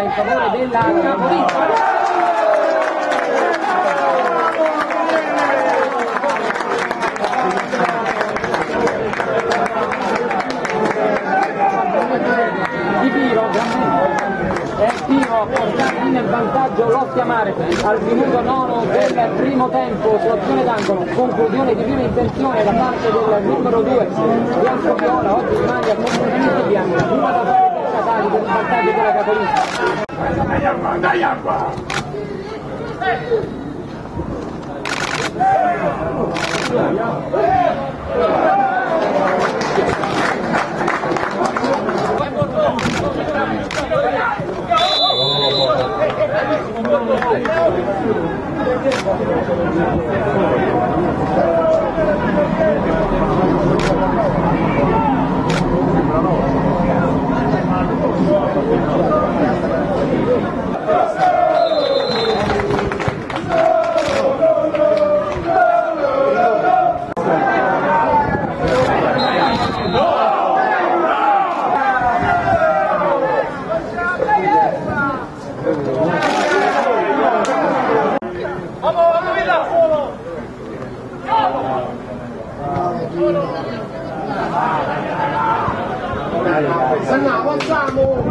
in favore della capolista. Tiro a portare in vantaggio l'Ostia Mare al minuto 9 del primo tempo su azione d'angolo, conclusione di prima intenzione da parte del numero 2 Bianco Viola, oggi in maglia completamente bianca, prima da parte del Natali per il vantaggio della capolista. Dai acqua, dai acqua! Avanziamo!